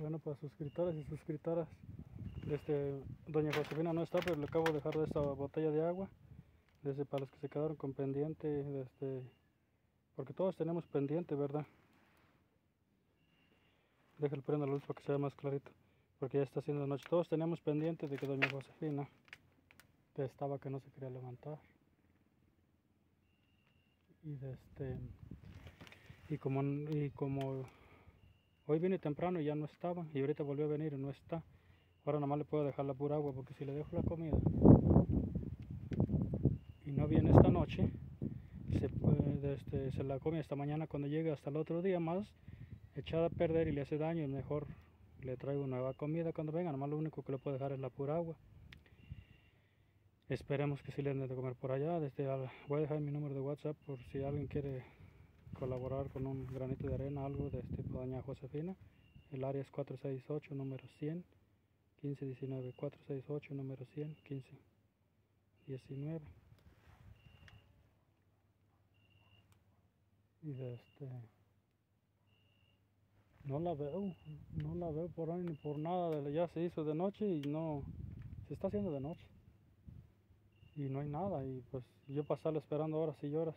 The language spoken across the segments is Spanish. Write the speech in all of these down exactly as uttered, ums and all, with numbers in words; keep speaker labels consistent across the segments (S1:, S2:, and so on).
S1: Bueno, para suscriptores y suscriptoras, este, doña Josefina no está, pero le acabo de dejar de esta botella de agua, desde para los que se quedaron con pendiente, este, porque todos tenemos pendiente, ¿verdad? Déjale prender la luz para que sea más clarito, porque ya está haciendo noche. Todos teníamos pendiente de que doña Josefina que estaba que no se quería levantar. Y este y como y como hoy vine temprano y ya no estaba, y ahorita volvió a venir y no está. Ahora nada más le puedo dejar la pura agua, porque si le dejo la comida y no viene esta noche, se, puede, este, se la come esta mañana cuando llegue, hasta el otro día más echada a perder y le hace daño. Y mejor le traigo nueva comida cuando venga. Nada más lo único que le puedo dejar es la pura agua. Esperemos que sí le den de comer por allá. Desde, voy a dejar mi número de WhatsApp por si alguien quiere colaborar con un granito de arena, algo de este, doña Josefina. El área es cuatro seis ocho, número cien, quince diecinueve. cuatro seis ocho, número cien, quince diecinueve. Y este, no la veo, no la veo por ahí ni por nada. Ya se hizo de noche y no, se está haciendo de noche. Y no hay nada. Y pues yo pasarla esperando horas y horas.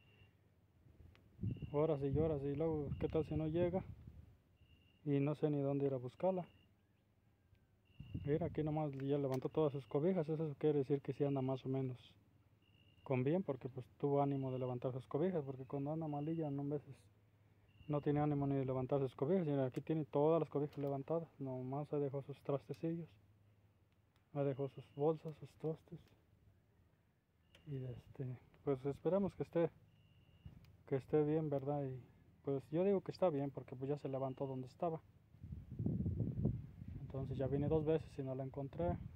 S1: Horas y horas. Y luego, ¿qué tal si no llega? Y no sé ni dónde ir a buscarla. Mira, aquí nomás ya levantó todas sus cobijas. Eso quiere decir que sí anda más o menos con bien, porque pues tuvo ánimo de levantar sus cobijas. Porque cuando anda malilla, no, a veces no tiene ánimo ni de levantar sus cobijas. Mira, aquí tiene todas las cobijas levantadas. Nomás se dejó sus trastecillos. Me dejó sus bolsas, sus trastes. Y este, pues esperamos que esté, que esté bien, ¿verdad? Y pues yo digo que está bien, porque pues ya se levantó donde estaba. Entonces ya vine dos veces y no la encontré.